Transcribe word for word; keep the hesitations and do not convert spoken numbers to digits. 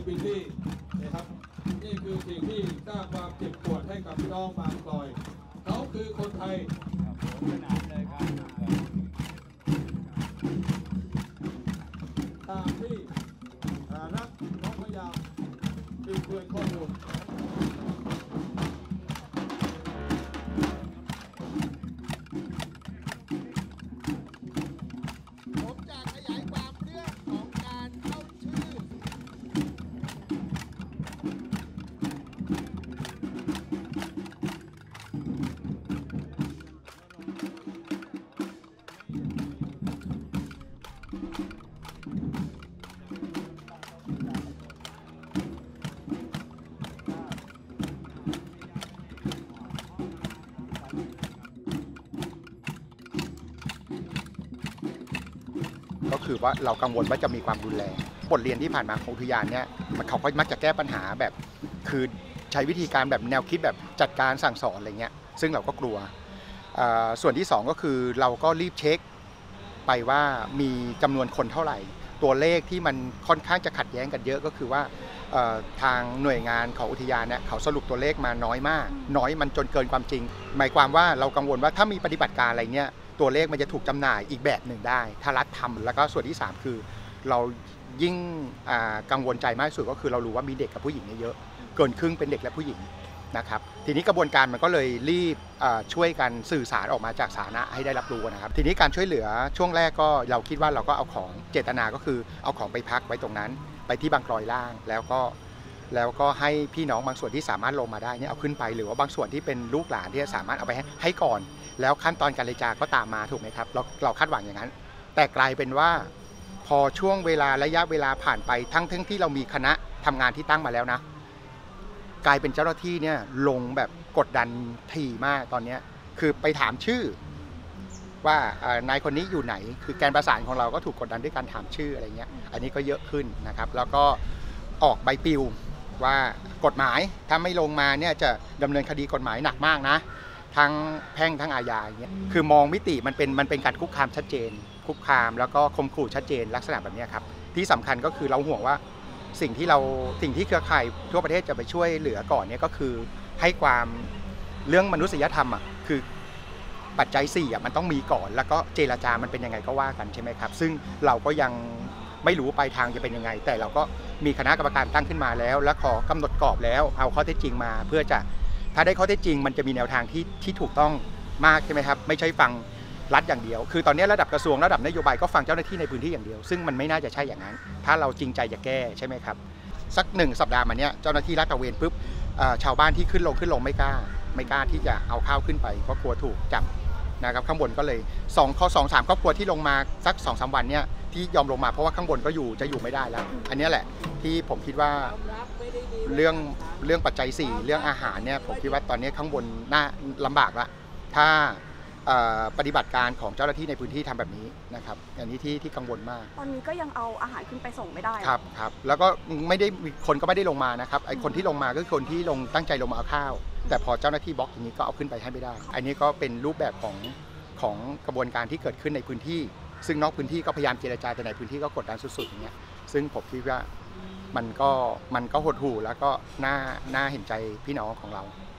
พื้นที่นะครับนี่คือสิ่งที่สร้างความเจ็บปวดให้กับพี่น้องบางกลอยเขาคือคนไทยสนามเลยครับตามที่นักน้องพยายามบิดเบือนข้อมูลผมจะขยายความเรื่องของการเข้าชื่อก็คือว่าเรากังวลว่าจะมีความรุนแรงบทเรียนที่ผ่านมาของอุทยานเนี่ยเขาก็มักจะแก้ปัญหาแบบคือใช้วิธีการแบบแนวคิดแบบจัดการสั่งสอนอะไรเงี้ยซึ่งเราก็กลัวส่วนที่สองก็คือเราก็รีบเช็คไปว่ามีจำนวนคนเท่าไหร่ตัวเลขที่มันค่อนข้างจะขัดแย้งกันเยอะก็คือว่าทางหน่วยงานของอุทยานเนี่ยเขาสรุปตัวเลขมาน้อยมากน้อยมันจนเกินความจริงหมายความว่าเรากังวลว่าถ้ามีปฏิบัติการอะไรเงี้ยตัวเลขมันจะถูกจำหน่ายอีกแบบหนึ่งได้ถ้ารัฐทำแล้วก็ส่วนที่สามคือเรายิ่งกังวลใจมากสุดก็คือเรารู้ว่ามีเด็กกับผู้หญิงเยอะเกินครึ่งเป็นเด็กและผู้หญิงนะครับทีนี้กระบวนการมันก็เลยรีบช่วยกันสื่อสารออกมาจากสาธารณะให้ได้รับรู้นะครับทีนี้การช่วยเหลือช่วงแรกก็เราคิดว่าเราก็เอาของเจตนาก็คือเอาของไปพักไว้ตรงนั้นไปที่บางกลอยล่างแล้วก็แล้วก็ให้พี่น้องบางส่วนที่สามารถลงมาได้เนี่ยเอาขึ้นไปหรือว่าบางส่วนที่เป็นลูกหลานที่จะสามารถเอาไปให้ให้ก่อนแล้วขั้นตอนการเจรจาก็ตามมาถูกไหมครับเราเราคาดหวังอย่างนั้นแต่กลายเป็นว่าพอช่วงเวลาระยะเวลาผ่านไปทั้งทั้งที่เรามีคณะทำงานที่ตั้งมาแล้วนะกลายเป็นเจ้าหน้าที่เนี่ยลงแบบกดดันถี่มากตอนนี้คือไปถามชื่อว่านายคนนี้อยู่ไหนคือการประสานของเราก็ถูกกดดันด้วยการถามชื่ออะไรเงี้ยอันนี้ก็เยอะขึ้นนะครับแล้วก็ออกใบปลิวว่ากฎหมายถ้าไม่ลงมาเนี่ยจะดำเนินคดีกฎหมายหนักมากนะทั้งแพ่งทั้งอาญาอย่างเงี้ยคือมองมิติมันเป็นมันเป็นการคุกคามชัดเจนคุกคามแล้วก็ข่มขู่ชัดเจนลักษณะแบบนี้ครับที่สำคัญก็คือเราห่วงว่าสิ่งที่เราสิ่งที่เครือข่ายทั่วประเทศจะไปช่วยเหลือก่อนเนี่ยก็คือให้ความเรื่องมนุษยธรรมอ่ะคือปัจจัยสี่อ่ะมันต้องมีก่อนแล้วก็เจรจามันเป็นยังไงก็ว่ากันใช่ไหมครับซึ่งเราก็ยังไม่รู้ปลายทางจะเป็นยังไงแต่เราก็มีคณะกรรมการตั้งขึ้นมาแล้วและขอกำหนดกรอบแล้วเอาข้อเท็จจริงมาเพื่อจะถ้าได้ข้อเท็จจริงมันจะมีแนวทางที่ที่ถูกต้องมากใช่ไหมครับไม่ใช่ฟังรัฐอย่างเดียวคือตอนนี้ระดับกระทรวงระดับนโยบายก็ฟังเจ้าหน้าที่ในพื้นที่อย่างเดียวซึ่งมันไม่น่าจะใช่อย่างนั้นถ้าเราจริงใจจะแก้ใช่ไหมครับสักหนึ่งสัปดาห์มาเนี้ยเจ้าหน้าที่ลาดตระเวนปุ๊บชาวบ้านที่ขึ้นลงขึ้นลงไม่กล้าไม่กล้าที่จะเอาข้าวขึ้นไปเพราะกลัวถูกจับนะครับข้างบนก็เลยสองข้อสองสามครอบครัวที่ลงมาสักสองสามวันเนี้ยที่ยอมลงมาเพราะว่าข้างบนก็อยู่จะอยู่ไม่ได้แล้วอันนี้แหละที่ผมคิดว่าเรื่องเรื่องปัจจัยสี่เรื่องอาหารเนี่ยผมคิดว่าตอนนี้ข้างบนน่าลำบากละถ้าปฏิบัติการของเจ้าหน้าที่ในพื้นที่ทำแบบนี้นะครับอันนี้ที่ที่กังวลมากตอนนี้ก็ยังเอาอาหารขึ้นไปส่งไม่ได้ครับครับแล้วก็ไม่ได้คนก็ไม่ได้ลงมานะครับไอ้คนที่ลงมาก็คือคนที่ลงตั้งใจลงมาเอาข้าวแต่พอเจ้าหน้าที่บล็อกอย่างนี้ก็เอาขึ้นไปให้ไม่ได้อันนี้ก็เป็นรูปแบบของของกระบวนการที่เกิดขึ้นในพื้นที่ซึ่งนอกพื้นที่ก็พยายามเจรจาแต่ในพื้นที่ก็กดดันสุดๆอย่างเงี้ยซึ่งผมคิดว่ามันก็มันก็หดหู่แล้วก็น่าน่าเห็นใจพี่น้องของเรา